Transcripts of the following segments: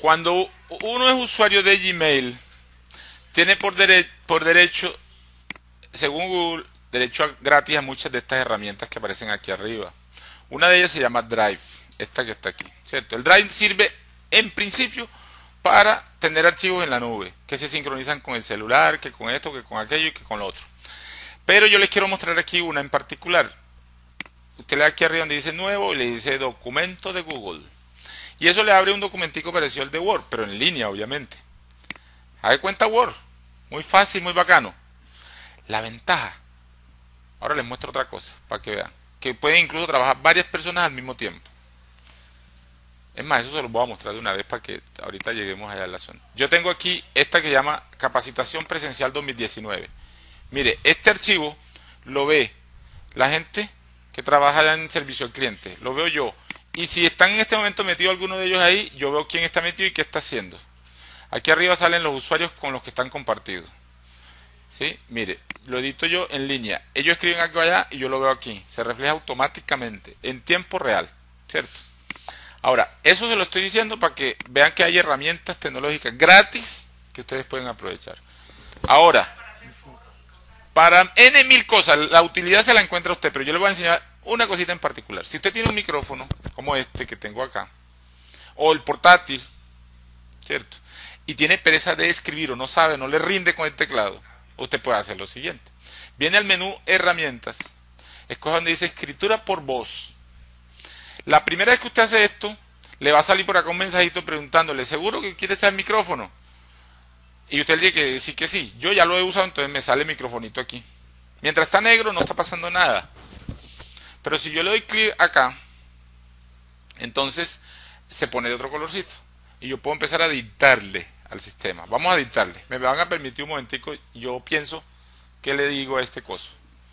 Cuando uno es usuario de Gmail, tiene por derecho, según Google, derecho gratis a muchas de estas herramientas que aparecen aquí arriba. Una de ellas se llama Drive, esta que está aquí, ¿cierto? El Drive sirve en principio para tener archivos en la nube, que se sincronizan con el celular, que con esto, que con aquello y que con lo otro. Pero yo les quiero mostrar aquí una en particular. Usted le da aquí arriba donde dice nuevo y le dice documento de Google. Y eso le abre un documentico parecido al de Word, pero en línea obviamente. Haga cuenta Word, muy fácil, muy bacano. La ventaja, ahora les muestro otra cosa para que vean, que pueden incluso trabajar varias personas al mismo tiempo. Es más, eso se los voy a mostrar de una vez para que ahorita lleguemos allá a la zona. Yo tengo aquí esta que llama Capacitación Presencial 2019. Mire, este archivo lo ve la gente que trabaja allá en servicio al cliente, lo veo yo. Y si están en este momento metidos alguno de ellos ahí, yo veo quién está metido y qué está haciendo. Aquí arriba salen los usuarios con los que están compartidos. ¿Sí? Mire, lo edito yo en línea. Ellos escriben algo allá y yo lo veo aquí. Se refleja automáticamente, en tiempo real, ¿cierto? Ahora, eso se lo estoy diciendo para que vean que hay herramientas tecnológicas gratis que ustedes pueden aprovechar. Ahora, para N mil cosas, la utilidad se la encuentra usted, pero yo le voy a enseñar una cosita en particular. Si usted tiene un micrófono, como este que tengo acá, o el portátil, ¿cierto? Y tiene pereza de escribir o no sabe, no le rinde con el teclado, usted puede hacer lo siguiente. Viene al menú herramientas, escoge donde dice escritura por voz. La primera vez que usted hace esto, le va a salir por acá un mensajito preguntándole, ¿seguro que quiere usar el micrófono? Y usted le dice que sí, que sí. Yo ya lo he usado, entonces me sale el microfonito aquí. Mientras está negro no está pasando nada. Pero si yo le doy clic acá, entonces se pone de otro colorcito. Y yo puedo empezar a dictarle al sistema. Vamos a dictarle. Me van a permitir un momentico, yo pienso qué le digo a este coso.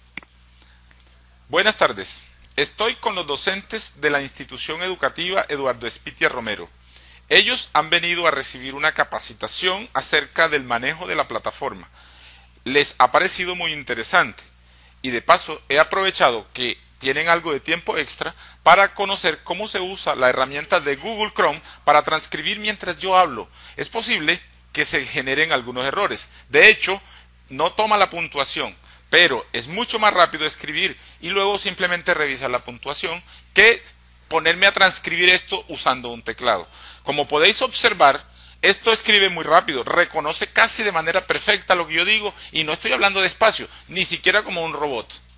Buenas tardes. Estoy con los docentes de la institución educativa Eduardo Espitia Romero. Ellos han venido a recibir una capacitación acerca del manejo de la plataforma. Les ha parecido muy interesante y de paso he aprovechado que tienen algo de tiempo extra para conocer cómo se usa la herramienta de Google Chrome para transcribir mientras yo hablo. Es posible que se generen algunos errores. De hecho, no toma la puntuación, pero es mucho más rápido escribir y luego simplemente revisar la puntuación que ponerme a transcribir esto usando un teclado. Como podéis observar, esto escribe muy rápido, reconoce casi de manera perfecta lo que yo digo y no estoy hablando despacio, ni siquiera como un robot.